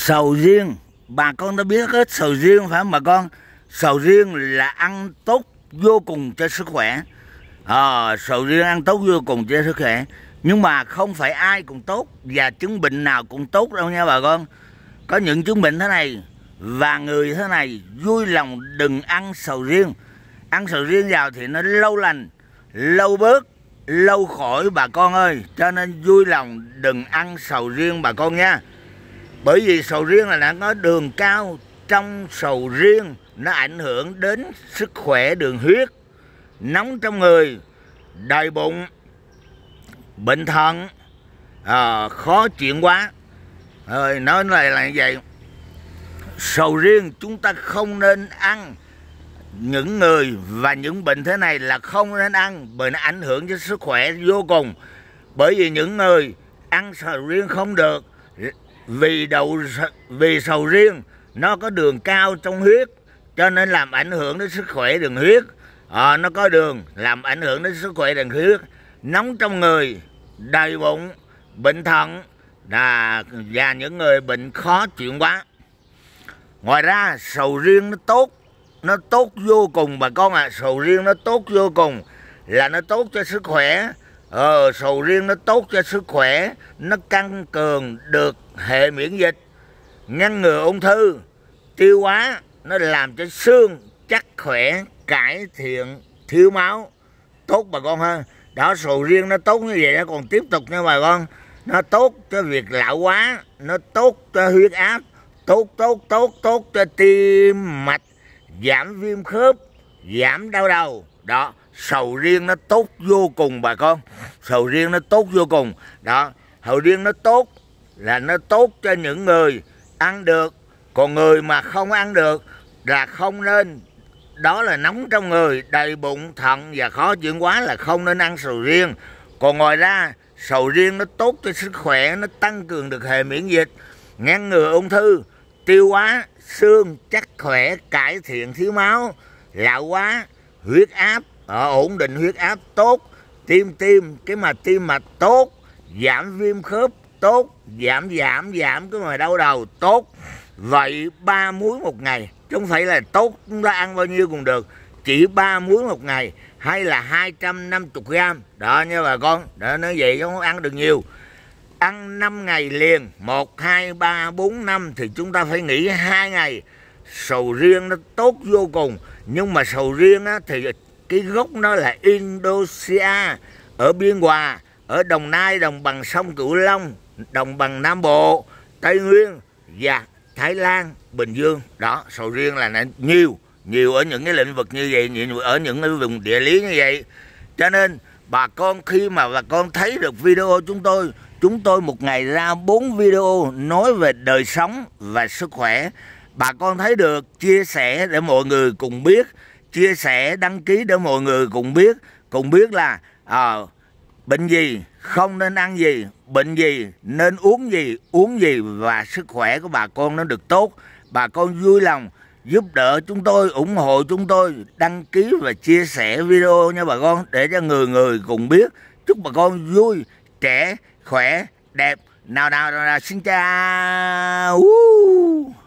Sầu riêng, bà con đã biết hết sầu riêng phải không bà con? Sầu riêng là ăn tốt vô cùng cho sức khỏe. Sầu riêng ăn tốt vô cùng cho sức khỏe. Nhưng mà không phải ai cũng tốt và chứng bệnh nào cũng tốt đâu nha bà con. Có những chứng bệnh thế này và người thế này vui lòng đừng ăn sầu riêng. Ăn sầu riêng vào thì nó lâu lành, lâu bớt, lâu khỏi bà con ơi. Cho nên vui lòng đừng ăn sầu riêng bà con nha. Bởi vì sầu riêng là nó có đường cao, trong sầu riêng nó ảnh hưởng đến sức khỏe đường huyết, nóng trong người, đầy bụng, bệnh thận, khó chuyển hóa. Nói là như vậy. Sầu riêng chúng ta không nên ăn. Những người và những bệnh thế này là không nên ăn, bởi nó ảnh hưởng đến sức khỏe vô cùng. Bởi vì những người ăn sầu riêng không được, vì sầu riêng nó có đường cao trong huyết, cho nên làm ảnh hưởng đến sức khỏe đường huyết. Nó có đường làm ảnh hưởng đến sức khỏe đường huyết, nóng trong người, đầy bụng, bệnh thận và những người bệnh khó chuyển hóa. Ngoài ra sầu riêng nó tốt vô cùng bà con ạ. Sầu riêng nó tốt vô cùng, là nó tốt cho sức khỏe. Sầu riêng nó tốt cho sức khỏe, nó tăng cường được hệ miễn dịch, ngăn ngừa ung thư, tiêu hóa, nó làm cho xương chắc khỏe, cải thiện thiếu máu, tốt bà con ha. Đó, sầu riêng nó tốt như vậy, nó còn tiếp tục nha bà con. Nó tốt cho việc lão hóa, nó tốt cho huyết áp, tốt cho tim mạch, giảm viêm khớp, giảm đau đầu. Đó, sầu riêng nó tốt vô cùng bà con. Sầu riêng nó tốt vô cùng. Đó, sầu riêng nó tốt là nó tốt cho những người ăn được. Còn người mà không ăn được là không nên. Đó là nóng trong người, đầy bụng, thận và khó chuyển hóa là không nên ăn sầu riêng. Còn ngoài ra sầu riêng nó tốt cho sức khỏe, nó tăng cường được hệ miễn dịch, ngăn ngừa ung thư, tiêu hóa, xương chắc khỏe, cải thiện thiếu máu, lão hóa, huyết áp, ổn định huyết áp tốt, tim mạch tốt, giảm viêm khớp tốt, giảm cái mà đau đầu tốt. Vậy 3 muối một ngày, chứ không phải là tốt chúng ta ăn bao nhiêu cũng được, chỉ 3 muối một ngày hay là 250 gram. Đó nha bà con. Đó, nói vậy chứ không ăn được nhiều. Ăn 5 ngày liền, 1, 2, 3, 4, 5 thì chúng ta phải nghỉ 2 ngày. Sầu riêng nó tốt vô cùng. Nhưng mà sầu riêng á, thì cái gốc nó là Indonesia, ở Biên Hòa, ở Đồng Nai, đồng bằng sông Cửu Long, đồng bằng Nam Bộ, Tây Nguyên và Thái Lan, Bình Dương. Đó, sầu riêng là nhiều ở những cái lĩnh vực như vậy, nhiều ở những cái vùng địa lý như vậy. Cho nên bà con khi mà bà con thấy được video chúng tôi một ngày ra 4 video nói về đời sống và sức khỏe. Bà con thấy được, chia sẻ để mọi người cùng biết, chia sẻ đăng ký để mọi người cùng biết là bệnh gì không nên ăn gì, bệnh gì nên uống gì và sức khỏe của bà con nó được tốt. Bà con vui lòng giúp đỡ chúng tôi, ủng hộ chúng tôi, đăng ký và chia sẻ video nha bà con, để cho người cùng biết. Chúc bà con vui, trẻ, khỏe, đẹp. Nào, xin chào.